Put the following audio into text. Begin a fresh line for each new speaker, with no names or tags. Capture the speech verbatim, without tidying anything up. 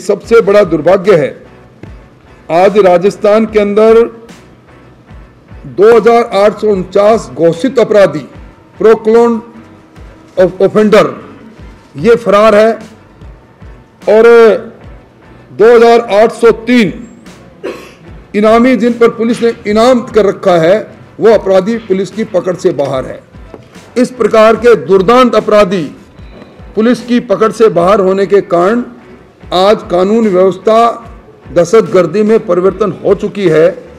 सबसे बड़ा दुर्भाग्य है, आज राजस्थान के अंदर दो हजार आठ सौ उनचास घोषित अपराधी प्रोक्लोन्ड ऑफेंडर ये फरार है और दो हजार आठ सौ तीन इनामी जिन पर पुलिस ने इनाम कर रखा है वो अपराधी पुलिस की पकड़ से बाहर है। इस प्रकार के दुर्दांत अपराधी पुलिस की पकड़ से बाहर होने के कारण आज कानून व्यवस्था दहशतगर्दी में परिवर्तन हो चुकी है।